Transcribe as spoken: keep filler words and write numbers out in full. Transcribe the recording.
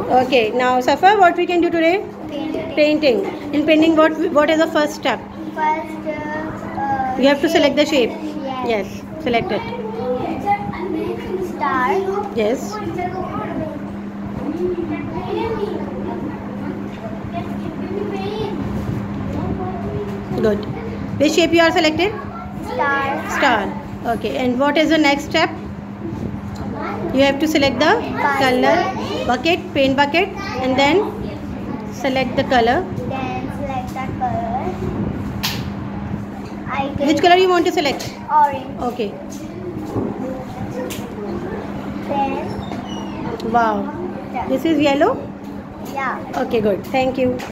Okay, now Safa, what we can do today? Painting. Painting. In painting, what what is the first step? First, uh, You have to select the shape. Yes. Yes, select it. Star. Yes. Good. Which shape you are selected? Star. Star. Okay. And what is the next step? You have to select the color bucket, paint bucket, and then select the color. Then select the color. I Which color you want to select? Orange. Okay. Then Wow. This is yellow? yeah. Okay, good. Thank you.